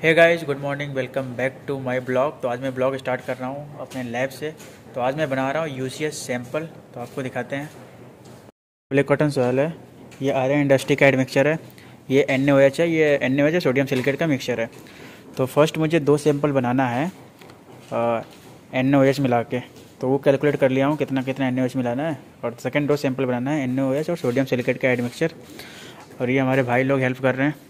Hey guys, good morning, welcome back to my blog. तो आज मैं ब्लॉग स्टार्ट कर रहा हूँ अपने लैब से। तो आज मैं बना रहा हूँ यूसीएस सैंपल। तो आपको दिखाते हैं। ब्लैक कॉटन सॉइल है, ये आर्यन इंडस्ट्री का एडमिक्सचर है, ये NaOH है, ये NaOH है सोडियम सिलिकेट का मिक्सचर है। तो फर्स्ट मुझे 2 सैंपल बनाना है NaOH मिला के। तो वो कैलकुलेट कर लिया हूँ कितना कितना NaOH मिलाना है। और सेकंड 2 सैंपल बनाना है NaOH और सोडियम सिलिकेट का एडमिक्सचर। और ये हमारे भाई लोग हेल्प कर रहे हैं।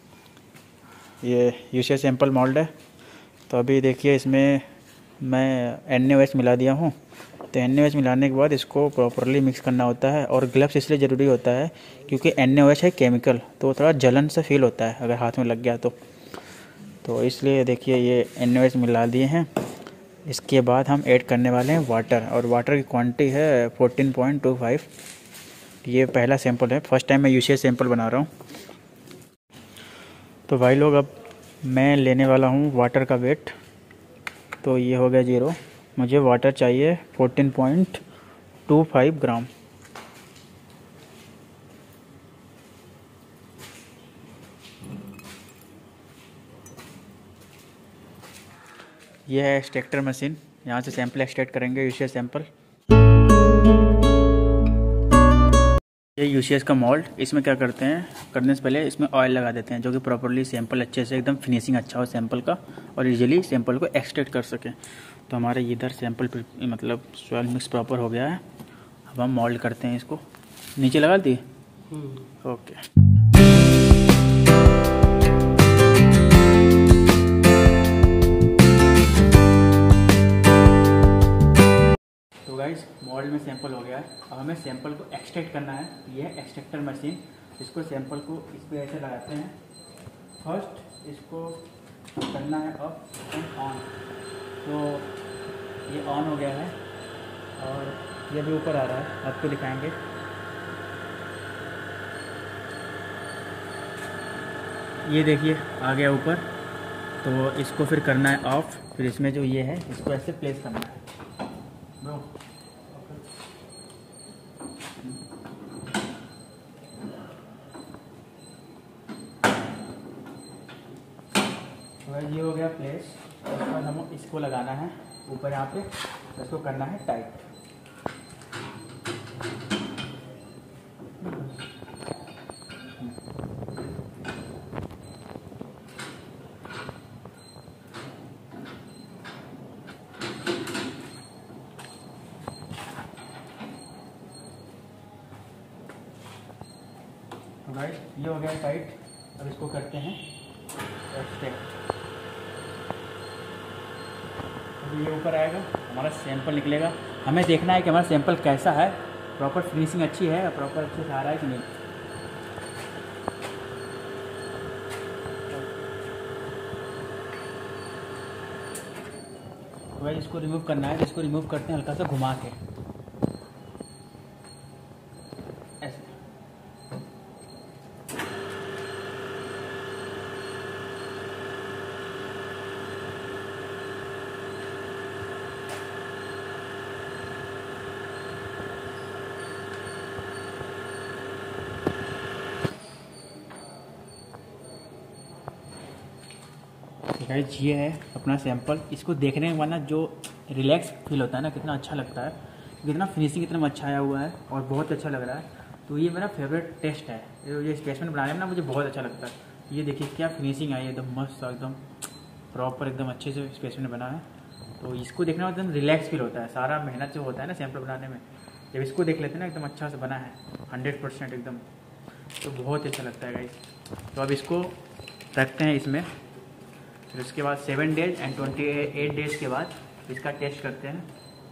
ये यूसीएस सैंपल मोल्ड है। तो अभी देखिए, इसमें मैं NaOH मिला दिया हूँ। तो NaOH मिलाने के बाद इसको प्रॉपरली मिक्स करना होता है। और ग्लव्स इसलिए ज़रूरी होता है क्योंकि NaOH है केमिकल, तो थोड़ा जलन सा फील होता है अगर हाथ में लग गया तो इसलिए देखिए ये NaOH मिला दिए हैं। इसके बाद हम ऐड करने वाले हैं वाटर, और वाटर की क्वांटिटी है 14.25। ये पहला सैंपल है, फर्स्ट टाइम मैं यूसीएस सैंपल बना रहा हूँ। तो भाई लोग, अब मैं लेने वाला हूँ वाटर का वेट। तो ये हो गया 0। मुझे वाटर चाहिए 14.25 ग्राम। यह है एक्सट्रैक्टर मशीन, यहाँ से सैंपल एक्सट्रैक्ट करेंगे यूसीएस सैंपल। ये यूसीएस का मोल्ड, इसमें क्या करते हैं, करने से पहले इसमें ऑयल लगा देते हैं जो कि प्रॉपरली सैंपल अच्छे से एकदम फिनिशिंग अच्छा हो सैंपल का, और इजीली सैंपल को एक्सट्रैक्ट कर सकें। तो हमारे इधर सैंपल मतलब सॉइल मिक्स प्रॉपर हो गया है। अब हम मोल्ड करते हैं इसको। नीचे लगा दिए। ओके। तो गाइस, मोल्ड में सैंपल हो गया है। अब हमें सैंपल को एक्सट्रैक्ट करना है। ये है एक्सट्रैक्टर मशीन। इसको सैंपल को इस पर ऐसे लगाते हैं। फर्स्ट इसको करना है अप एंड ऑन। तो ये ऑन हो गया है और ये भी ऊपर आ रहा है, आपको दिखाएंगे। ये देखिए आ गया ऊपर। तो इसको फिर करना है ऑफ। फिर इसमें जो ये है इसको ऐसे प्लेस करना है। ब्रो, ये हो गया प्लेस। उसके बाद हम इसको लगाना है ऊपर यहाँ पे। इसको करना है टाइट। तो गाइस, ये हो गया टाइट। अब इसको करते हैं एक्सट्रैक्ट। ये ऊपर आएगा, हमारा सैंपल निकलेगा। हमें देखना है कि हमारा सैंपल कैसा है, प्रॉपर फिनिशिंग अच्छी है, प्रॉपर अच्छे से आ रहा है कि नहीं। तो भाई इसको रिमूव करना है। इसको रिमूव करते हैं हल्का सा घुमा के ऐसे। गाइस, ये है अपना सैंपल। इसको देखने के बाद ना जो रिलैक्स फील होता है ना, कितना अच्छा लगता है, कितना फिनिशिंग इतना अच्छा आया हुआ है और बहुत अच्छा लग रहा है। तो ये मेरा फेवरेट टेस्ट है। ये स्पेसिमेन बनाने में ना मुझे बहुत अच्छा लगता है। ये देखिए क्या फिनिशिंग आई है, एकदम मस्त, एकदम प्रॉपर, एकदम अच्छे से स्पेसिमेन बना है। तो इसको देखने में एकदम रिलैक्स फील होता है। सारा मेहनत जो होता है ना सैंपल बनाने में, जब इसको देख लेते हैं ना एकदम अच्छा से बना है 100% एकदम, तो बहुत अच्छा लगता है गाइस। तो अब इसको रखते हैं इसमें। फिर उसके बाद 7 डेज एंड 28 डेज के बाद इसका टेस्ट करते हैं।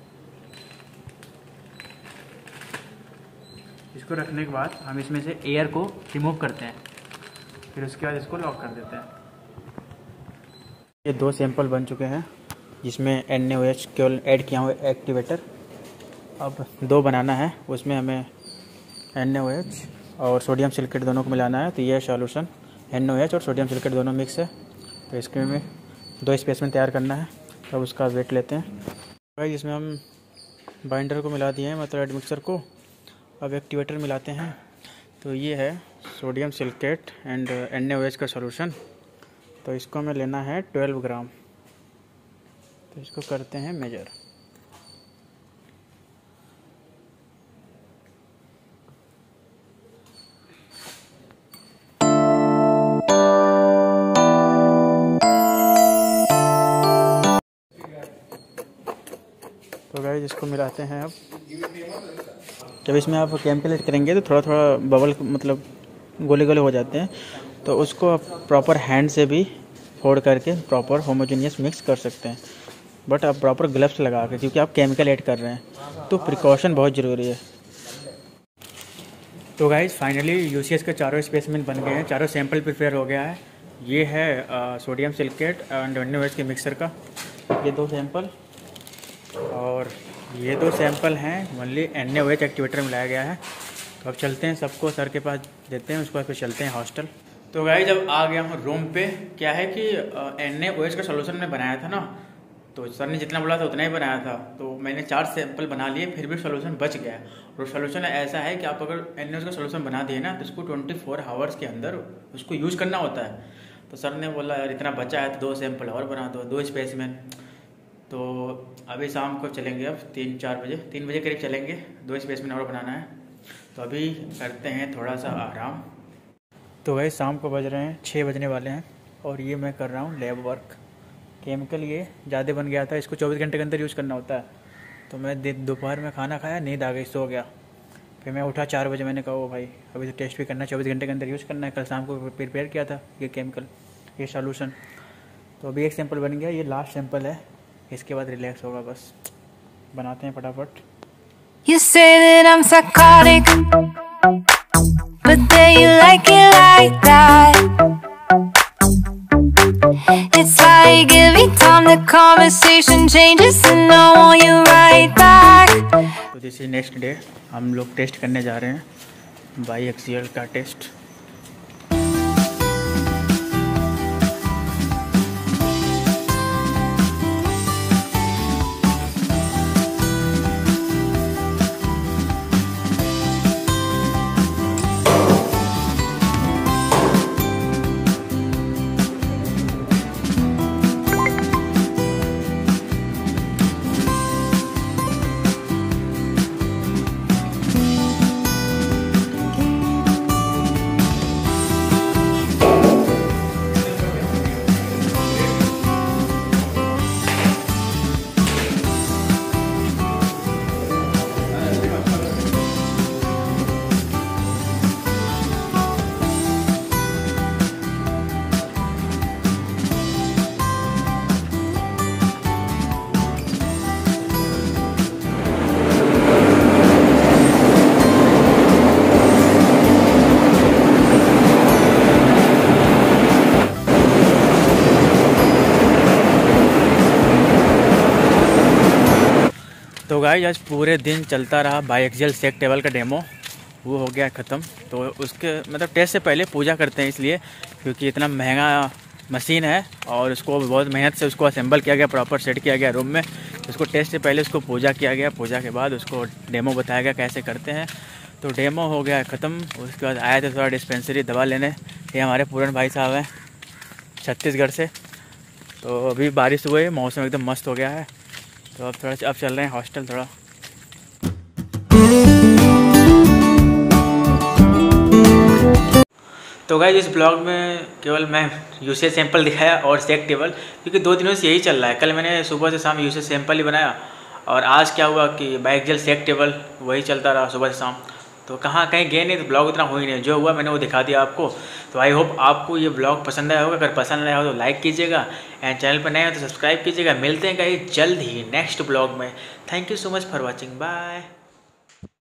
इसको रखने के बाद हम इसमें से एयर को रिमूव करते हैं। फिर उसके बाद इसको लॉक कर देते हैं। ये 2 सैंपल बन चुके हैं जिसमें NaOH केवल ऐड किया हुआ एक्टिवेटर। अब 2 बनाना है, उसमें हमें NaOH और सोडियम सिलिकेट दोनों को मिलाना है। तो ये सॉल्यूशन NaOH और सोडियम सिलिकेट दोनों मिक्स है। तो इसके में 2 स्पेसिमेन तैयार करना है। तब उसका वेट लेते हैं भाई। इसमें हम बाइंडर को मिला दिए हैं, मतलब एडमिक्सर को। अब एक्टिवेटर मिलाते हैं। तो ये है सोडियम सिलिकेट एंड NaOH का सॉल्यूशन। तो इसको हमें लेना है 12 ग्राम। तो इसको करते हैं मेजर। तो गाइस इसको मिलाते हैं अब। जब इसमें आप केमिकल ऐड करेंगे तो थोड़ा थोड़ा बबल मतलब गोले गोले हो जाते हैं, तो उसको आप प्रॉपर हैंड से भी फोल्ड करके प्रॉपर होमोजेनियस मिक्स कर सकते हैं। बट आप प्रॉपर ग्लव्स लगा के, क्योंकि आप केमिकल ऐड कर रहे हैं, तो प्रिकॉशन बहुत ज़रूरी है। तो गाइस फाइनली यूसीएस के चारों स्पेसिमेन बन गए हैं, चारों सैंपल प्रिपेयर हो गया है। ये है सोडियम सिलिकेट एंड NaOH के मिक्सर का ये 2 सैंपल, और ये 2 सैंपल हैं ओनली NaOH एक्टिवेटर में लाया गया है। तो अब चलते हैं, सबको सर के पास देते हैं, उसके बाद फिर चलते हैं हॉस्टल। तो गाइस जब आ गया हूँ रूम पे, क्या है कि NaOH का सोल्यूशन मैं बनाया था ना, तो सर ने जितना बोला था उतना ही बनाया था। तो मैंने 4 सैंपल बना लिए, फिर भी सोल्यूशन बच गया। और सोल्यूशन ऐसा है कि आप अगर NaOH का सोल्यूशन बना दिए ना, तो उसको 24 आवर्स के अंदर उसको यूज़ करना होता है। तो सर ने बोला यार इतना बचा है तो 2 सैंपल और बना दो, 2 स्पेसिमेन। तो अभी शाम को चलेंगे, अब 3 बजे करीब चलेंगे, 2 स्पेसिमेन और बनाना है। तो अभी करते हैं थोड़ा सा आराम। तो भाई शाम को बज रहे हैं 6 बजने वाले हैं, और ये मैं कर रहा हूँ लैब वर्क। केमिकल ये ज़्यादा बन गया था, इसको 24 घंटे के अंदर यूज़ करना होता है। तो मैं दोपहर में खाना खाया, नींद आ गई, सो गया। फिर मैं उठा 4 बजे, मैंने कहा ओ भाई अभी तो टेस्ट भी करना है, 24 घंटे के अंदर यूज़ करना है। कल शाम को प्रिपेयर किया था ये केमिकल, ये सॉल्यूशन। तो अभी एक सैंपल बन गया, ये लास्ट सैंपल है, इसके बाद रिलैक्स होगा। बस बनाते हैं फटाफट। You say that I'm psychotic, but then you like it like that. It's like every time the conversation changes and I want you right back. तो दिस इज नेक्स्ट डे, हम लोग टेस्ट करने जा रहे हैं बाईएक्सियल का टेस्ट। तो guys आज पूरे दिन चलता रहा बाईएक्सियल सेक टेबल का डेमो, वो हो गया ख़त्म। तो उसके मतलब टेस्ट से पहले पूजा करते हैं, इसलिए क्योंकि इतना महंगा मशीन है और उसको बहुत मेहनत से उसको असेंबल किया गया, प्रॉपर सेट किया गया रूम में। उसको टेस्ट से पहले उसको पूजा किया गया, पूजा के बाद उसको डेमो बताया गया कैसे करते हैं। तो डेमो हो गया ख़त्म। उसके बाद आए थे थोड़ा डिस्पेंसरी दवा लेने, ये हमारे पूरन भाई साहब हैं छत्तीसगढ़ से। तो अभी बारिश हुई है, मौसम एकदम मस्त हो गया है। तो अब चल रहे हैं हॉस्टल थोड़ा। तो गाइस इस ब्लॉग में केवल मैं यूसेज सैंपल दिखाया और सेक टेबल, क्योंकि 2 दिनों से यही चल रहा है। कल मैंने सुबह से शाम यूसेज सैंपल ही बनाया, और आज क्या हुआ कि बाईएक्सियल सेक टेबल वही चलता रहा सुबह से शाम। तो कहाँ कहीं गए नहीं, तो ब्लॉग उतना हो ही नहीं, जो हुआ मैंने वो दिखा दिया आपको। तो आई होप आपको ये ब्लॉग पसंद आया होगा। अगर पसंद आया हो तो लाइक कीजिएगा, एंड चैनल पर नए हो तो सब्सक्राइब कीजिएगा। मिलते हैं कहीं जल्द ही नेक्स्ट ब्लॉग में। Thank you so much for watching, bye.